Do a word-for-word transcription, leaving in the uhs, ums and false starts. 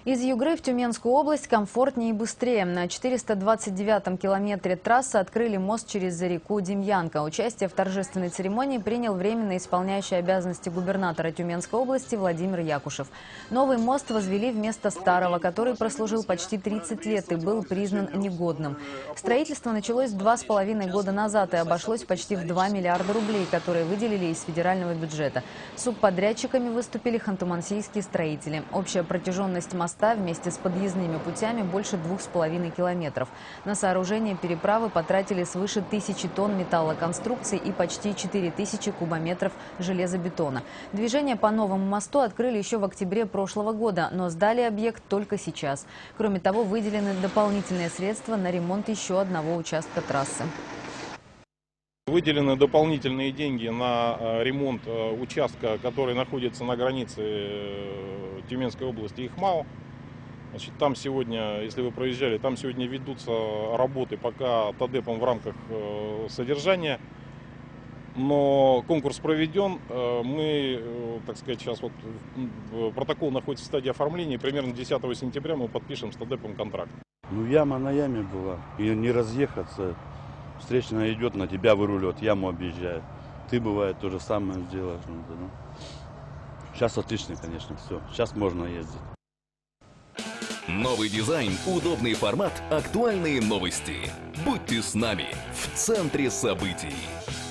Из Югры в Тюменскую область комфортнее и быстрее. На четыреста двадцать девятом километре трассы открыли мост через реку Демьянка. Участие в торжественной церемонии принял временно исполняющий обязанности губернатора Тюменской области Владимир Якушев. Новый мост возвели вместо старого, который прослужил почти тридцать лет и был признан негодным. Строительство началось два с половиной года назад и обошлось почти в два миллиарда рублей, которые выделили из федерального бюджета. Субподрядчиками выступили ханты-мансийские строители. Общая протяженность моста вместе с подъездными путями больше двух с половиной километров. На сооружение переправы потратили свыше тысячи тонн металлоконструкций и почти четыре тысячи кубометров железобетона. Движение по новому мосту открыли еще в октябре прошлого года, но сдали объект только сейчас. Кроме того, выделены дополнительные средства на ремонт еще одного участка трассы. Выделены дополнительные деньги на ремонт участка, который находится на границе Тюменской области и ХМАО. Значит, там сегодня, если вы проезжали, там сегодня ведутся работы пока ТАДЭПом в рамках содержания. Но конкурс проведен. Мы, так сказать, сейчас вот протокол находится в стадии оформления. Примерно десятого сентября мы подпишем с ТАДЭПом контракт. Ну, яма на яме была. И не разъехаться. Встречная идет, на тебя выруливает, яму объезжает. Ты, бывает, то же самое сделаешь. Сейчас отлично, конечно, все. Сейчас можно ездить. Новый дизайн, удобный формат, актуальные новости. Будьте с нами в центре событий.